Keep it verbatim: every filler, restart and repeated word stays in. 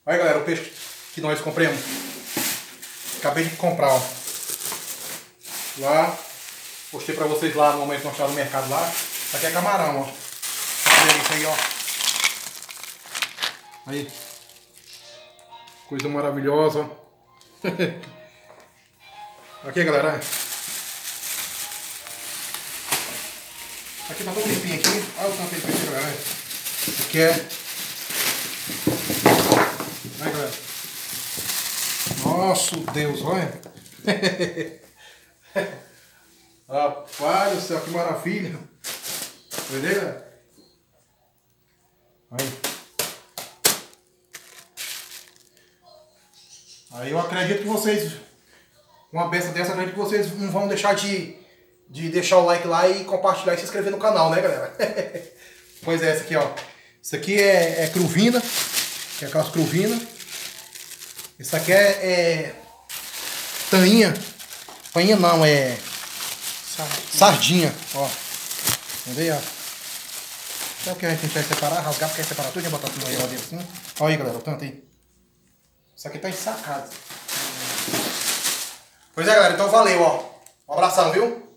Aí, galera, o peixe que nós compramos. Acabei de comprar, ó. Lá. Postei pra vocês lá no momento que nós estávamos no mercado lá. Isso aqui é camarão, ó. Olha isso aí, ó. Aí. Coisa maravilhosa, ó. Aqui, galera. Aqui tá todo limpinho aqui. Olha o tanto de peixe, galera. Isso aqui é... Aí, galera. Nossa, Deus, olha. Rapaz do céu, que maravilha. Entendeu, galera? Aí. Aí eu acredito que vocês, uma benção dessa, acredito que vocês não vão deixar de, de deixar o like lá e compartilhar e se inscrever no canal, né, galera? Pois é, essa aqui, ó. Isso aqui é, é cruvina, que é aquelas cruvinas. Isso aqui é, é tainha. Tainha não, é sardinha, sardinha, ó. Entendeu, ó? Então o que a gente vai separar, rasgar, porque vai separar tudo e botar tudo aí lá dentro assim. Olha aí, galera, o tanto aí. Isso aqui tá ensacado. Pois é, galera, então valeu, ó. Um abração, viu?